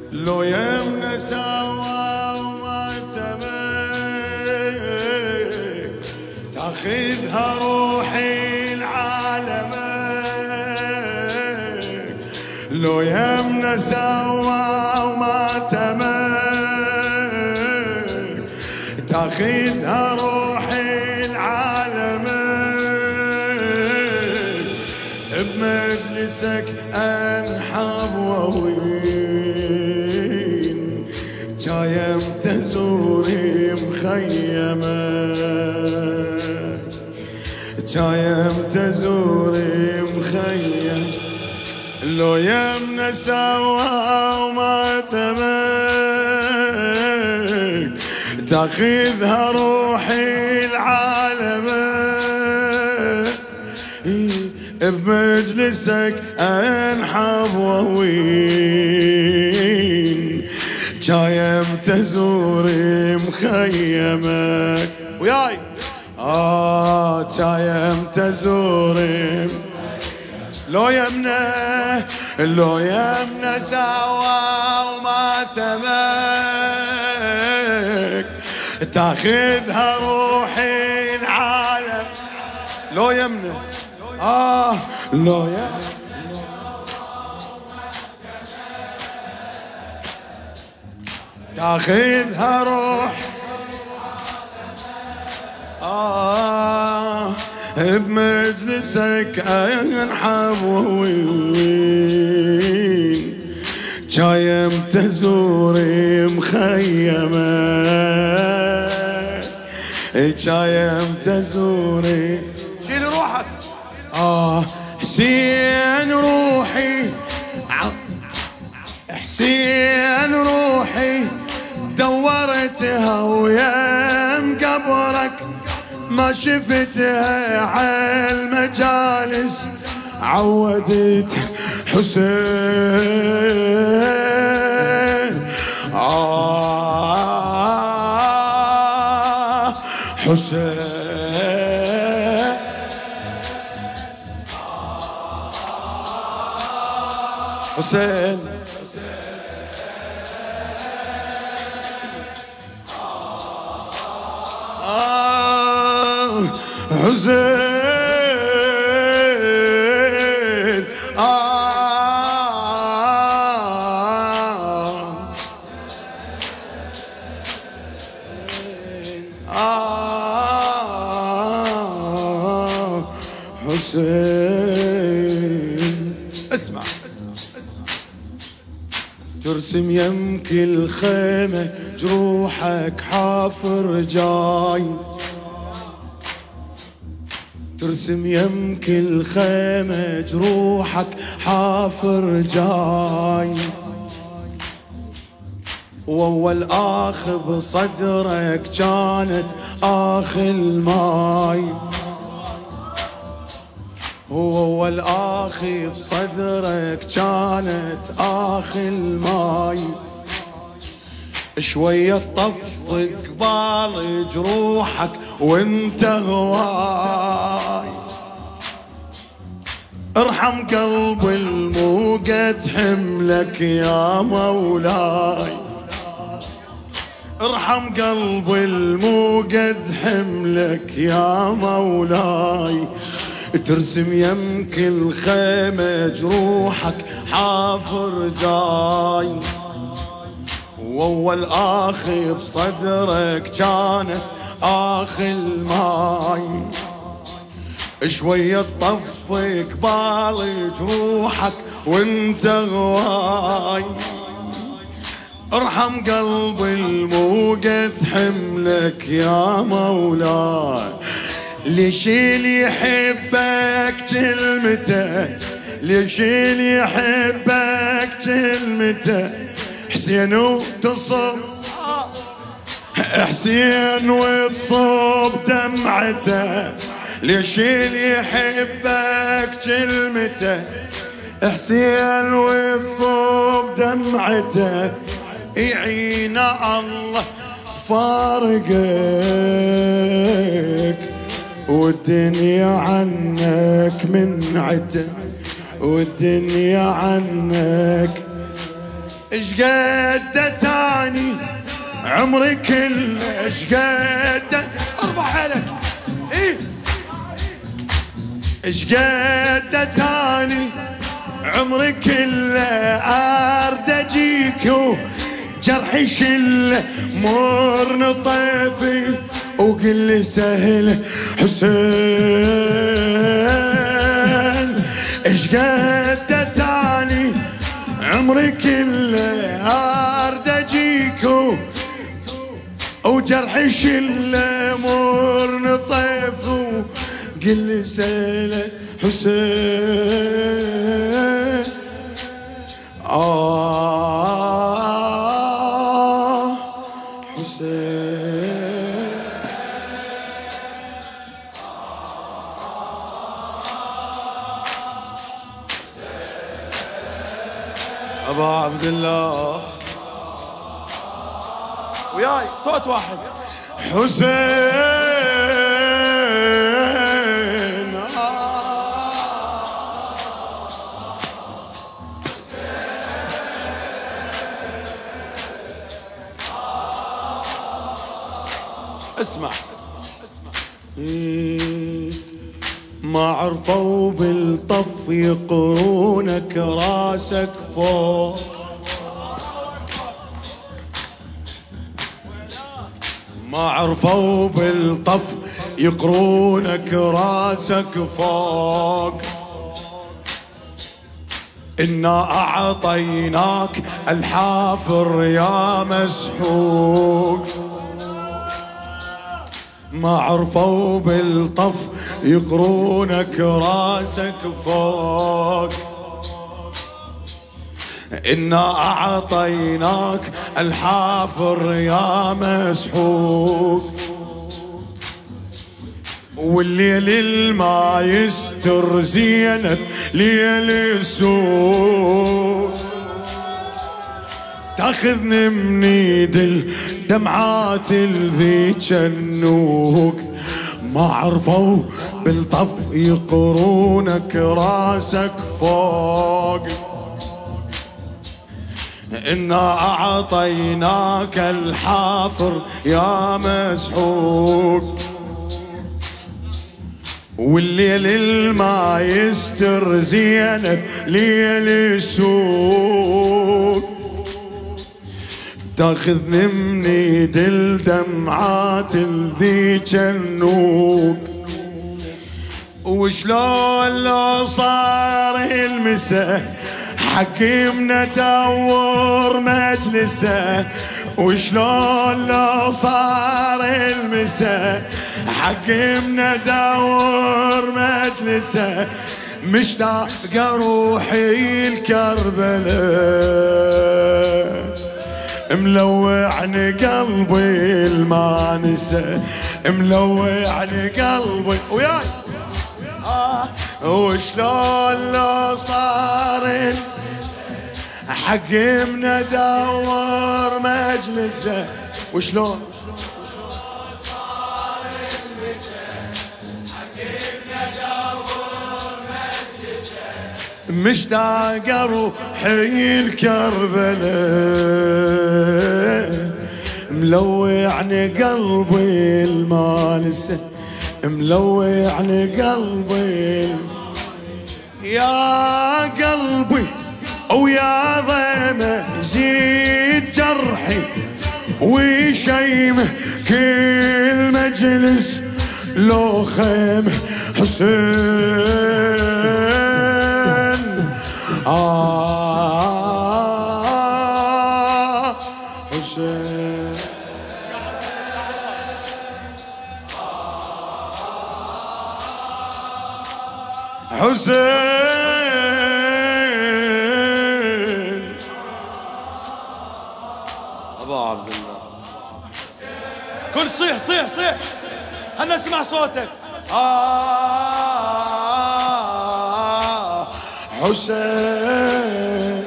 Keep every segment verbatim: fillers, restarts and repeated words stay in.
لو يمنا سوا وما تمك تاخذها روحي لعالمك. لو يمنا سوا وما تمك تاخذها روحي لعالمك. بمجلسك انحب وهوين جايم تزوري مخيمك. جايم تزوري مخيم. لو يمنا سوا وما تمك تاخذها روحي العالمك. بمجلسك انحب وهوين جايم تزوري مخيمك. وياي آه جايم تزوري. لو يمنا لو يمنا سوا وما تمك تاخذها روحي العالم. لو يمنا آه لو يمنا تاخذها روح آه بمجلسك انحب وهوين جايم تزوري مخيمك. جايم تزوري. شيل روحك آه حسين روحي حسين روحي دورتها ويم قبرك ما شفتها عالمجالس عودت حسين. آه حسين حسين آه حسين آه آه حسين. اسمع ترسم يمك الخيمة جروحك حافر جاي. ترسم يمك الخيمة جروحك حافر جاي. واول اخ بصدرك كانت اخ الماي. هو والآخ بصدرك كانت آخ الماي. شوية طف قبال جروحك وانت هواي. ارحم قلب الموقد حملك يا مولاي. ارحم قلب الموقد حملك يا مولاي. ترسم يمك الخيمة جروحك حافر جاي. واول اخ بصدرك كانت اخ الماي. شوية طف قبال جروحك وانت غواي. ارحم قلب الموقد حملك يا مولاي. ليش اللي يحبك كلمته ليش اللي يحبك كلمته. حسين وتصب حسين وتصب دمعته. ليش اللي يحبك كلمته. حسين وتصب دمعته. يعينا الله فارقك والدنيا عنك منعته. والدنيا عنك اش قد تاني عمري كله، اش قد ارفع حالك ايه، اش قد تاني عمري كله ارد اجيك وجرحي شله مر نطيفي وقل لي سهل حسين، اش قد تاني عمري كله ارد اجيك وجرحي شله مر نطيف وقل لي سهل حسين. آه حسين أبا عبد الله وياي صوت واحد حسين. اسمع ما عرفوا بالطف يقرونك راسك فوق، ما عرفوا بالطف يقرونك راسك فوق، إنا أعطيناك الحافر يا مسحوق، ما عرفوا بالطف يقرونك راسك فوق، إنا أعطيناك الحافر يا مسحوق، والليل الما يستر زينب ليل السوق، تاخذني من ايد الدمعات الذيك النوق، ما عرفوا بالطف يقرونك راسك فوق، إنا أعطيناك الحافر يا مسحوق، والليل الما يستر زينب ليل السوق، تاخذني من ايد الدمعات الذيك النوق، وشلون لو صار المساء حكيمنا دور مجلسه، وشلون لو صار المساء حكيمنا دور مجلسه، مشتاق روحي الكربلاء ملوعني قلبي المانسة، ملوعني قلبي وياي آه وشلون لو صار حكيمنا دور مجلسه، وشلون مشتاق روحي الكربلاء ملوعني قلبي المانسة، ملوعني قلبي يا قلبي ويا ضيمة زيد جرحي وشيمه كل مجلس لو خيمه حسين. آه حسين حسين أبا عبد الله كل صيح صيح صيح خلنا نسمع صوتك. آه حسين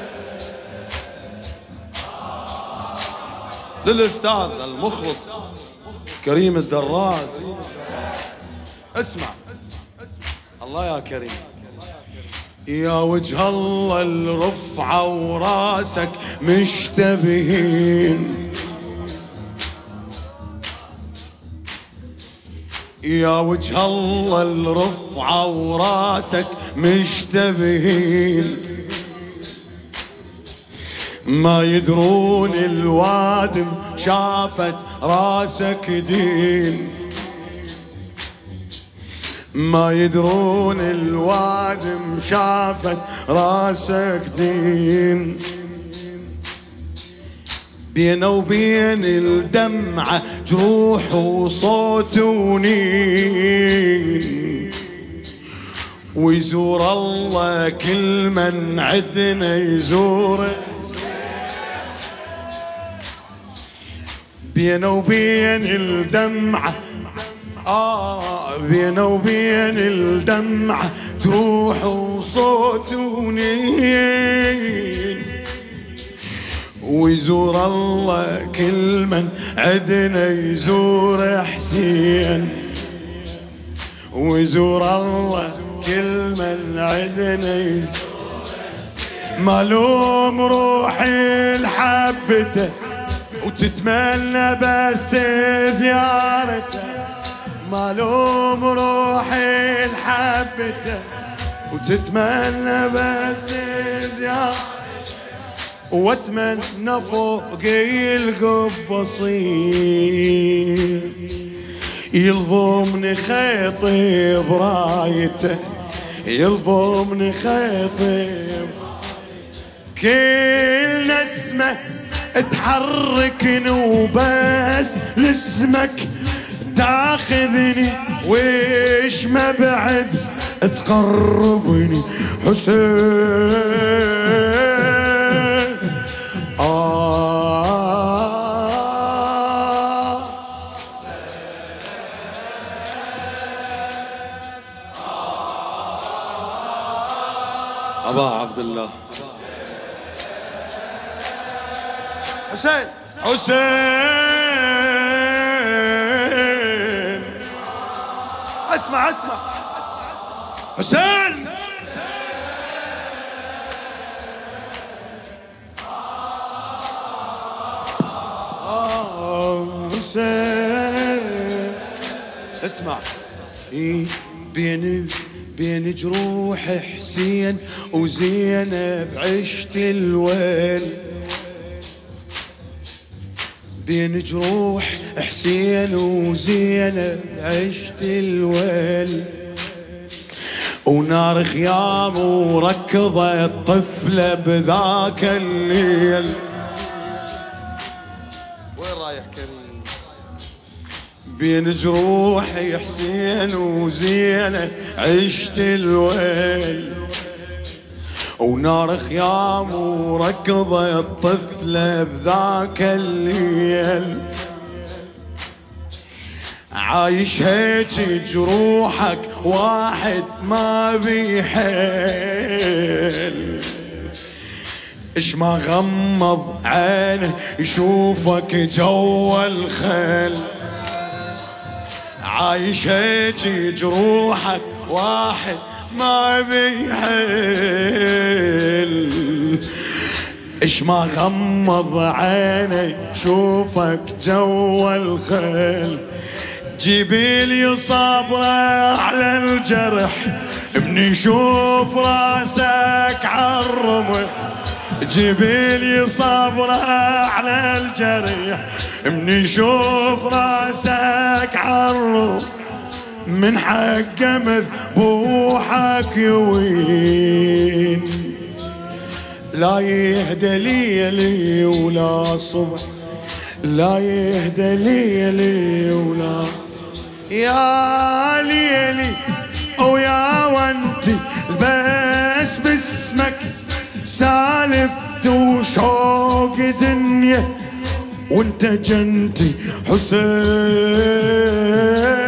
للأستاذ المخلص كريم الدراز. اسمع الله يا كريم يا وجه الله الرفعة وراسك مشتبهين، يا وجه الله الرفعة وراسك مشتبهين، ما يدرون الوادم شافت راسك دين، ما يدرون الوادم شافت راسك دين. بينه وبين الدمعة جروح وصوت ونين، ويزور الله كل من عدنا يزوره. بينه وبين الدمعة آه بينه وبين الدمعة جروح وصوت ونين، ويزور الله كل من عدنا يزور حسين، ويزور الله كل من عدنا يزور. مالوم روحي لحبته وتتمنى بس زيارته، مالوم روحي لحبته وتتمنى بس زيارته، واتمنى فوق القبصين يلضمني خيطي برايته، يلضمني خيطي كل نسمة تحركني وبس لاسمك تاخذني، ويش ما بعد تقربني حسين. آه أبا عبد الله حسين حسين اسمع اسمع حسين حسين اسمع. إيه بين بين جروح حسين وزينب عشت الويل، بين جروح حسين وزينب عشت الويل، ونار خيام وركضت طفلة بذاك الليل. وين رايح كريم؟ بين جروح حسين وزينب عشت الويل، ونار خيام وركضت طفلة بذاك الليل. عايش هيك جروحك واحد ما بيحل، اش ما غمض عينه يشوفك جوا الخيل. عايش هيك جروحك واحد ما بيحل، اش ما غمض عيني شوفك جوا الخيل. جبيل صبره على الجرح من يشوف راسك عالرمح، جبيل صبره على الجرح من يشوف راسك عالرمح. من حقه مذبوحك يوين، لا يهدى ليلي ولا صبح، لا يهدى ليلي ولا يا ليلي ويا وانتي بس باسمك سالفت وشوق دنيا وانت جنتي حسين.